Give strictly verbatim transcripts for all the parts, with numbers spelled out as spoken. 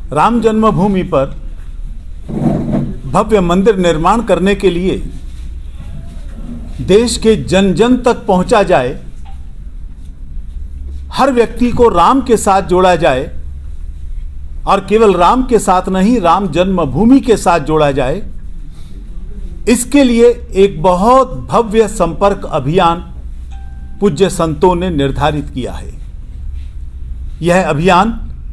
राम जन्मभूमि पर भव्य मंदिर निर्माण करने के लिए देश के जन जन तक पहुंचा जाए, हर व्यक्ति को राम के साथ जोड़ा जाए और केवल राम के साथ नहीं, राम जन्मभूमि के साथ जोड़ा जाए, इसके लिए एक बहुत भव्य संपर्क अभियान पूज्य संतों ने निर्धारित किया है। यह अभियान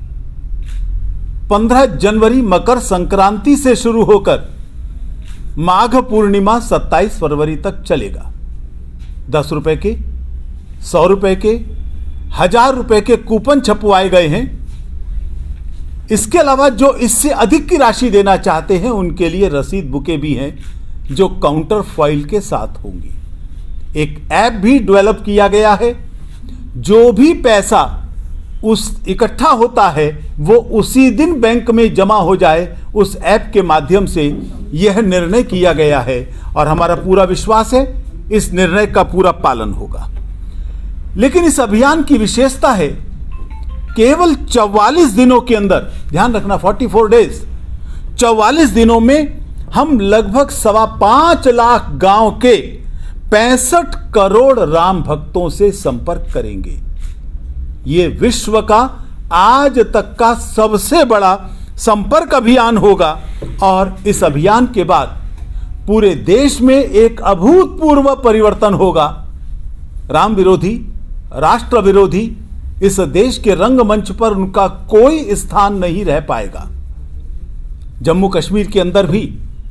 पंद्रह जनवरी मकर संक्रांति से शुरू होकर माघ पूर्णिमा सत्ताईस फरवरी तक चलेगा। दस रुपए के, सौ रुपए के, हजार रुपए के कूपन छपवाए गए हैं। इसके अलावा जो इससे अधिक की राशि देना चाहते हैं उनके लिए रसीद बुकें भी हैं जो काउंटर फॉइल के साथ होंगी। एक ऐप भी डेवलप किया गया है। जो भी पैसा उस इकट्ठा होता है वो उसी दिन बैंक में जमा हो जाए, उस ऐप के माध्यम से यह निर्णय किया गया है और हमारा पूरा विश्वास है इस निर्णय का पूरा पालन होगा। लेकिन इस अभियान की विशेषता है केवल चौवालीस दिनों के अंदर, ध्यान रखना चौवालीस डेज, चौवालीस दिनों में हम लगभग सवा पांच लाख गांव के पैंसठ करोड़ राम भक्तों से संपर्क करेंगे। ये विश्व का आज तक का सबसे बड़ा संपर्क अभियान होगा और इस अभियान के बाद पूरे देश में एक अभूतपूर्व परिवर्तन होगा। राम विरोधी, राष्ट्र विरोधी इस देश के रंगमंच पर उनका कोई स्थान नहीं रह पाएगा। जम्मू कश्मीर के अंदर भी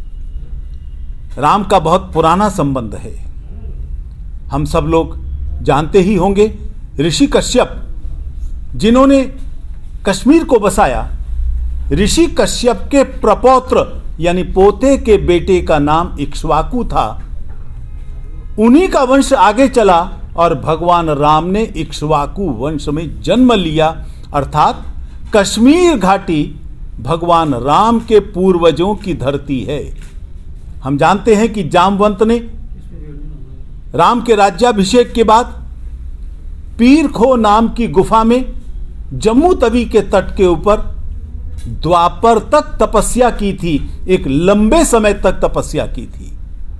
राम का बहुत पुराना संबंध है। हम सब लोग जानते ही होंगे ऋषि कश्यप जिन्होंने कश्मीर को बसाया, ऋषि कश्यप के प्रपौत्र यानी पोते के बेटे का नाम इक्ष्वाकु था। उन्हीं का वंश आगे चला और भगवान राम ने इक्ष्वाकु वंश में जन्म लिया, अर्थात कश्मीर घाटी भगवान राम के पूर्वजों की धरती है। हम जानते हैं कि जामवंत ने राम के राज्याभिषेक के बाद पीर खो नाम की गुफा में जम्मू तवी के तट के ऊपर द्वापर तक तपस्या की थी, एक लंबे समय तक तपस्या की थी।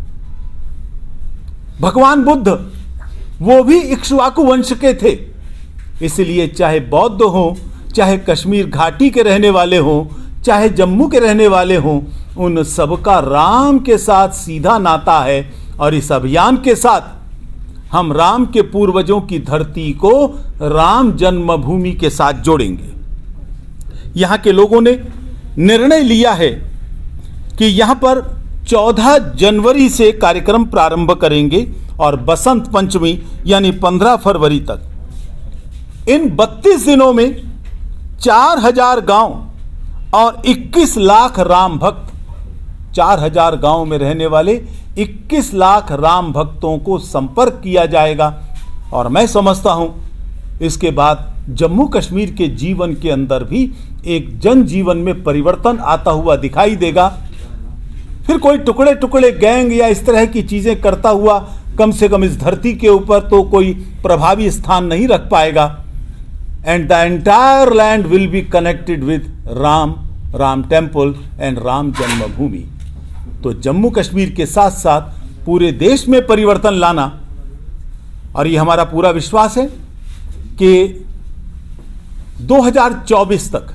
भगवान बुद्ध वो भी इक्ष्वाकु वंश के थे। इसलिए चाहे बौद्ध हो, चाहे कश्मीर घाटी के रहने वाले हो, चाहे जम्मू के रहने वाले हो, उन सबका राम के साथ सीधा नाता है और इस अभियान के साथ हम राम के पूर्वजों की धरती को राम जन्मभूमि के साथ जोड़ेंगे। यहां के लोगों ने निर्णय लिया है कि यहां पर चौदह जनवरी से कार्यक्रम प्रारंभ करेंगे और बसंत पंचमी यानी पंद्रह फरवरी तक इन बत्तीस दिनों में चार हजार गांव और इक्कीस लाख राम भक्त, चार हजार गांव में रहने वाले इक्कीस लाख राम भक्तों को संपर्क किया जाएगा। और मैं समझता हूं इसके बाद जम्मू कश्मीर के जीवन के अंदर भी एक जनजीवन में परिवर्तन आता हुआ दिखाई देगा। फिर कोई टुकड़े टुकड़े गैंग या इस तरह की चीजें करता हुआ कम से कम इस धरती के ऊपर तो कोई प्रभावी स्थान नहीं रख पाएगा। And the entire land will be connected with Ram, Ram temple and Ram Janmabhoomi. तो जम्मू कश्मीर के साथ साथ पूरे देश में परिवर्तन लाना, और ये हमारा पूरा विश्वास है कि दो हज़ार चौबीस तक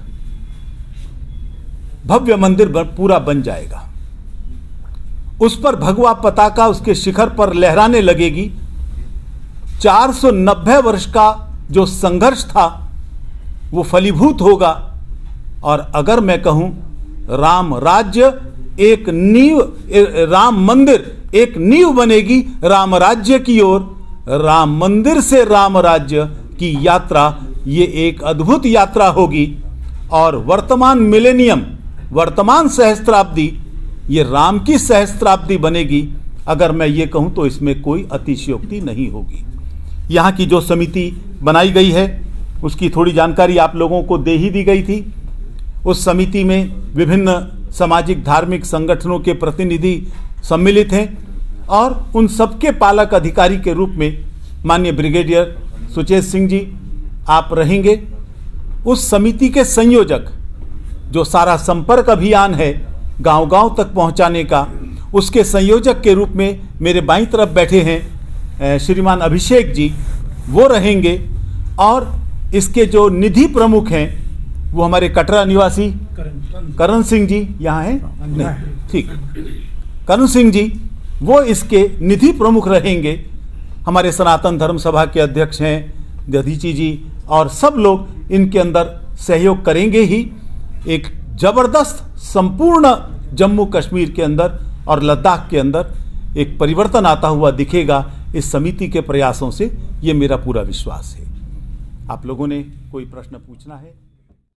भव्य मंदिर पूरा बन जाएगा। उस पर भगवा पताका उसके शिखर पर लहराने लगेगी। चार सौ नब्बे वर्ष का जो संघर्ष था वो फलीभूत होगा। और अगर मैं कहूं राम राज्य एक नींव, राम मंदिर एक नींव बनेगी राम राज्य की ओर। राम मंदिर से राम राज्य की यात्रा ये एक अद्भुत यात्रा होगी। और वर्तमान मिलेनियम, वर्तमान सहस्त्राब्दी ये राम की सहस्त्राब्दी बनेगी। अगर मैं ये कहूं तो इसमें कोई अतिशयोक्ति नहीं होगी। यहाँ की जो समिति बनाई गई है उसकी थोड़ी जानकारी आप लोगों को दे ही दी गई थी। उस समिति में विभिन्न सामाजिक धार्मिक संगठनों के प्रतिनिधि सम्मिलित हैं और उन सबके पालक अधिकारी के रूप में माननीय ब्रिगेडियर सुचेत सिंह जी आप रहेंगे। उस समिति के संयोजक जो सारा संपर्क अभियान है गांव-गांव तक पहुंचाने का, उसके संयोजक के रूप में मेरे बाईं तरफ बैठे हैं श्रीमान अभिषेक जी, वो रहेंगे। और इसके जो निधि प्रमुख हैं वो हमारे कटरा निवासी करण सिंह जी यहाँ हैं, नहीं ठीक, करण सिंह जी वो इसके निधि प्रमुख रहेंगे। हमारे सनातन धर्म सभा के अध्यक्ष हैं दधीची जी, और सब लोग इनके अंदर सहयोग करेंगे ही। एक जबरदस्त संपूर्ण जम्मू कश्मीर के अंदर और लद्दाख के अंदर एक परिवर्तन आता हुआ दिखेगा इस समिति के प्रयासों से, ये मेरा पूरा विश्वास है। आप लोगों ने कोई प्रश्न पूछना है?